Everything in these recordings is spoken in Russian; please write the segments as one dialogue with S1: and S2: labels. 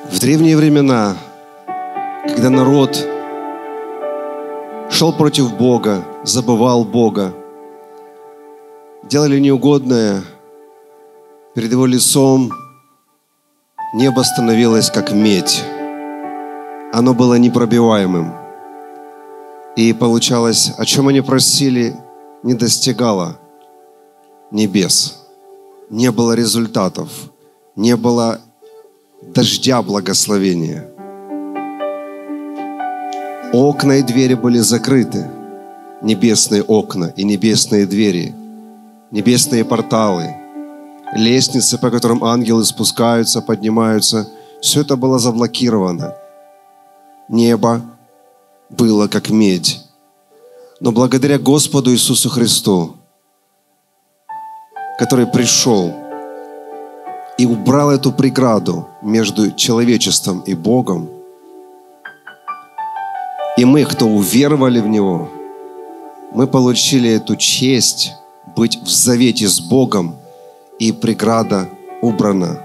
S1: В древние времена, когда народ шел против Бога, забывал Бога, делали неугодное, перед Его лицом небо становилось как медь. Оно было непробиваемым. И получалось, о чем они просили, не достигало небес. Не было результатов, не было дождя благословения. Окна и двери были закрыты. Небесные окна и небесные двери. Небесные порталы. Лестницы, по которым ангелы спускаются, поднимаются. Все это было заблокировано. Небо было как медь. Но благодаря Господу Иисусу Христу, который пришел и убрал эту преграду между человечеством и Богом, и мы, кто уверовали в Него, мы получили эту честь быть в завете с Богом, и преграда убрана.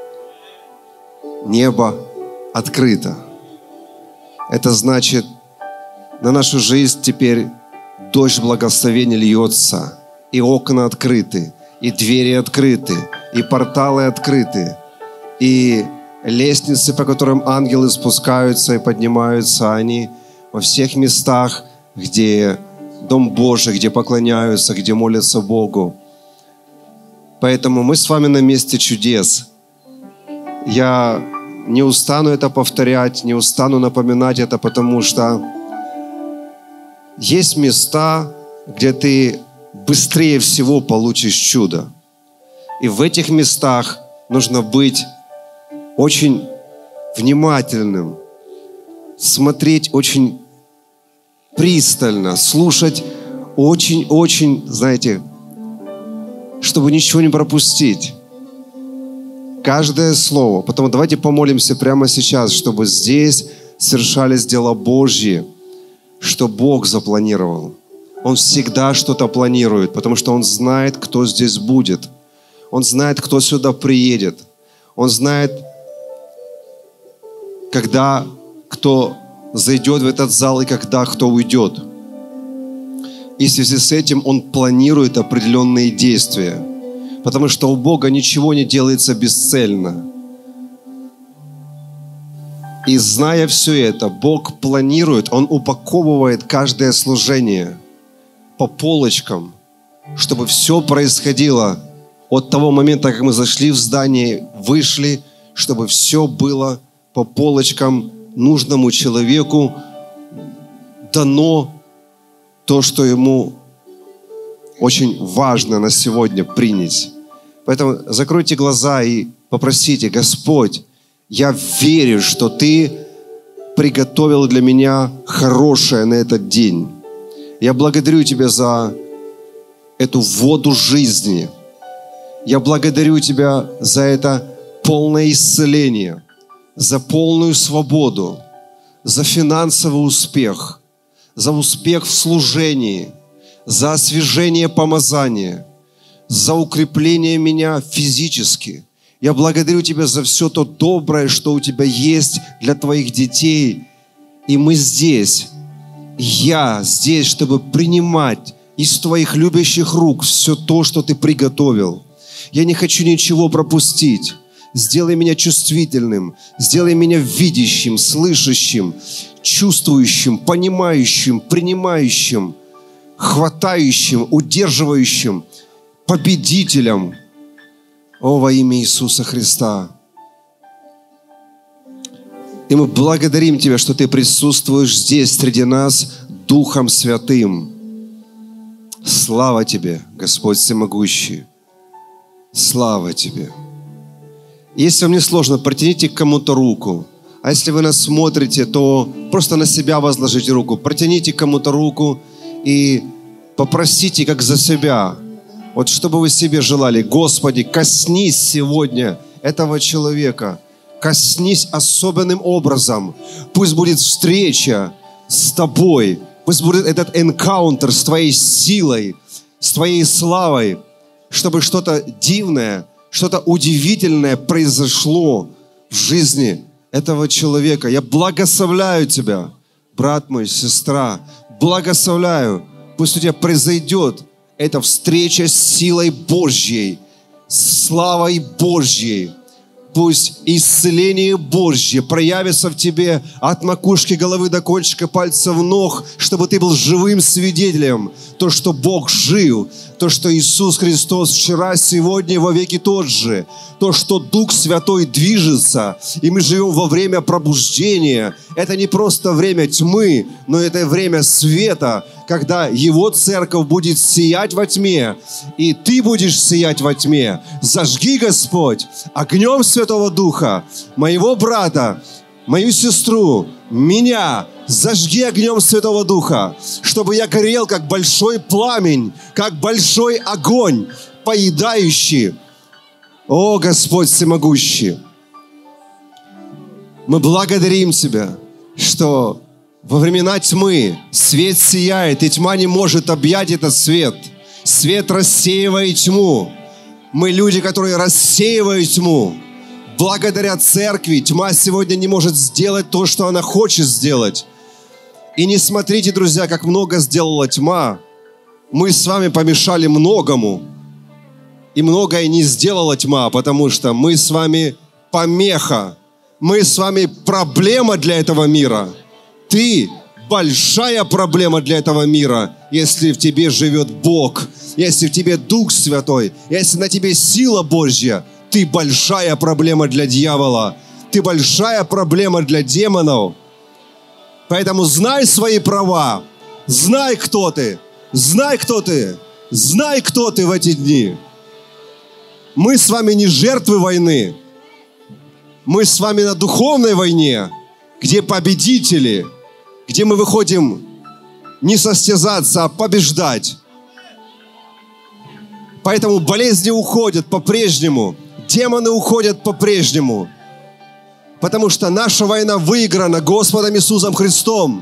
S1: Небо открыто. Это значит, на нашу жизнь теперь дождь благословения льется, и окна открыты, и двери открыты, и порталы открыты, и лестницы, по которым ангелы спускаются и поднимаются, они во всех местах, где Дом Божий, где поклоняются, где молятся Богу. Поэтому мы с вами на месте чудес. Я не устану это повторять, не устану напоминать это, потому что есть места, где ты быстрее всего получишь чудо. И в этих местах нужно быть очень внимательным, смотреть очень пристально, слушать очень-очень, знаете, чтобы ничего не пропустить. Каждое слово. Поэтому давайте помолимся прямо сейчас, чтобы здесь совершались дела Божьи, что Бог запланировал. Он всегда что-то планирует, потому что Он знает, кто здесь будет. Он знает, кто сюда приедет. Он знает, когда кто зайдет в этот зал и когда кто уйдет. И в связи с этим Он планирует определенные действия. Потому что у Бога ничего не делается бесцельно. И зная все это, Бог планирует, Он упаковывает каждое служение по полочкам, чтобы все происходило от того момента, как мы зашли в здание, вышли, чтобы все было по полочкам нужному человеку дано то, что ему очень важно на сегодня принять. Поэтому закройте глаза и попросите: Господь, я верю, что Ты приготовил для меня хорошее на этот день. Я благодарю Тебя за эту воду жизни. Я благодарю Тебя за это полное исцеление, за полную свободу, за финансовый успех, за успех в служении, за освяжение помазания, за укрепление меня физически. Я благодарю Тебя за все то доброе, что у Тебя есть для Твоих детей. И мы здесь, я здесь, чтобы принимать из Твоих любящих рук все то, что Ты приготовил. Я не хочу ничего пропустить. Сделай меня чувствительным, сделай меня видящим, слышащим, чувствующим, понимающим, принимающим, хватающим, удерживающим, победителем. О, во имя Иисуса Христа. И мы благодарим Тебя, что Ты присутствуешь здесь, среди нас, Духом Святым. Слава Тебе, Господь Всемогущий. Слава Тебе. Если вам не сложно, протяните к кому-то руку. А если вы нас смотрите, то просто на себя возложите руку. Протяните к кому-то руку и попросите, как за себя. Вот что бы вы себе желали. Господи, коснись сегодня этого человека. Коснись особенным образом. Пусть будет встреча с Тобой. Пусть будет этот энкаунтер с Твоей силой, с Твоей славой, чтобы что-то дивное, что-то удивительное произошло в жизни этого человека. Я благословляю тебя, брат мой, сестра. Благословляю. Пусть у тебя произойдет эта встреча с силой Божьей, с славой Божьей. Пусть исцеление Божье проявится в тебе от макушки головы до кончика пальцев ног, чтобы ты был живым свидетелем. То, что Бог жив, то, что Иисус Христос вчера, сегодня и во веки тот же. То, что Дух Святой движется, и мы живем во время пробуждения. Это не просто время тьмы, но это время света, когда Его церковь будет сиять во тьме, и ты будешь сиять во тьме. Зажги, Господь, огнем Святого Духа моего брата, мою сестру, меня. Зажги огнем Святого Духа, чтобы я горел, как большой пламень, как большой огонь, поедающий. О, Господь всемогущий! Мы благодарим Тебя, что во времена тьмы свет сияет, и тьма не может объять этот свет. Свет рассеивает тьму. Мы люди, которые рассеивают тьму. Благодаря церкви тьма сегодня не может сделать то, что она хочет сделать. И не смотрите, друзья, как много сделала тьма. Мы с вами помешали многому. И многое не сделала тьма, потому что мы с вами помеха. Мы с вами проблема для этого мира. Ты большая проблема для этого мира, если в тебе живет Бог, если в тебе Дух Святой, если на тебе сила Божья. Ты большая проблема для дьявола. Ты большая проблема для демонов. Поэтому знай свои права. Знай, кто ты. Знай, кто ты. Знай, кто ты в эти дни. Мы с вами не жертвы войны. Мы с вами на духовной войне, где победители, где мы выходим не состязаться, а побеждать. Поэтому болезни уходят по-прежнему, демоны уходят по-прежнему, потому что наша война выиграна Господом Иисусом Христом.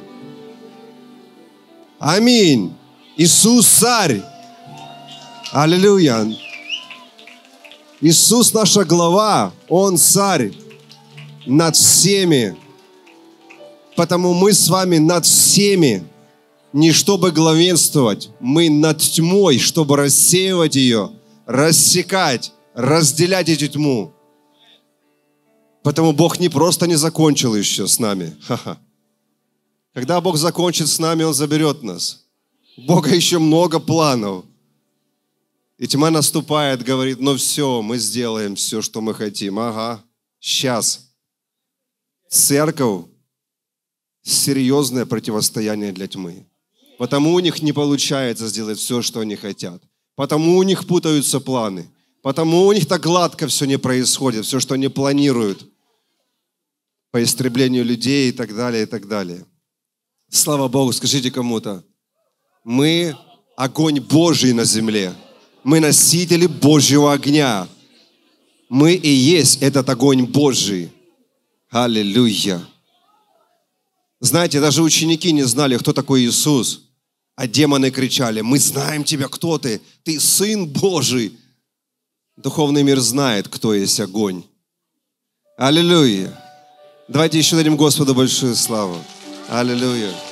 S1: Аминь. Иисус царь. Аллилуйя. Иисус наша глава, Он царь над всеми. Потому мы с вами над всеми, не чтобы главенствовать, мы над тьмой, чтобы рассеивать ее, рассекать, разделять эту тьму. Потому Бог не просто не закончил еще с нами. Ха-ха. Когда Бог закончит с нами, Он заберет нас. У Бога еще много планов. И тьма наступает, говорит, ну все, мы сделаем все, что мы хотим. Ага, сейчас. Церковь – серьезное противостояние для тьмы. Потому у них не получается сделать все, что они хотят. Потому у них путаются планы. Потому у них так гладко все не происходит, все, что они планируют по истреблению людей и так далее, и так далее. Слава Богу, скажите кому-то, мы огонь Божий на земле. Мы носители Божьего огня. Мы и есть этот огонь Божий. Аллилуйя. Знаете, даже ученики не знали, кто такой Иисус. А демоны кричали, мы знаем тебя, кто ты. Ты Сын Божий. Духовный мир знает, кто есть огонь. Аллилуйя. Давайте еще дадим Господу большую славу. Аллилуйя.